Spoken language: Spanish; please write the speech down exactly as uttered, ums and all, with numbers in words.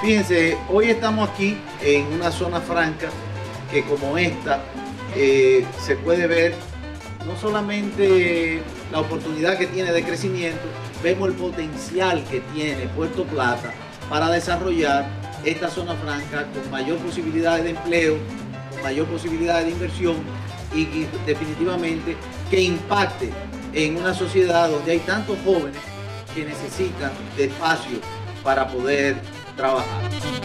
Fíjense, hoy estamos aquí en una zona franca que como esta eh, se puede ver no solamente la oportunidad que tiene de crecimiento, vemos el potencial que tiene Puerto Plata para desarrollar esta zona franca con mayor posibilidad de empleo, con mayor posibilidad de inversión y, y definitivamente que impacte en una sociedad donde hay tantos jóvenes que necesitan de espacio para poder trabajar.